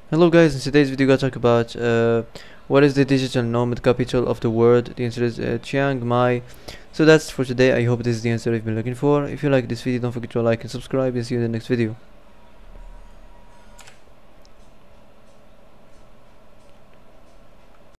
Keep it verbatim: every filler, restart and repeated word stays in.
Hello guys, in today's video we're gonna talk about uh, what is the digital nomad capital of the world. The answer is uh, Chiang Mai. So that's for today. I hope this is the answer you've been looking for. If you like this video, don't forget to like and subscribe, and see you in the next video.